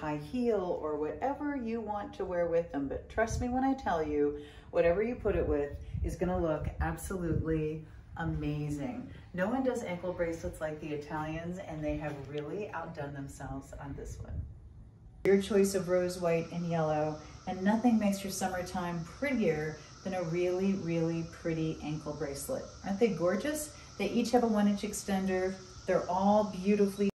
high heel or whatever you want to wear with them. But trust me when I tell you, whatever you put it with is gonna look absolutely amazing. No one does ankle bracelets like the Italians, and they have really outdone themselves on this one. Your choice of rose, white, and yellow, and nothing makes your summertime prettier than a really, really pretty ankle bracelet. Aren't they gorgeous? They each have a 1-inch extender. They're all beautifully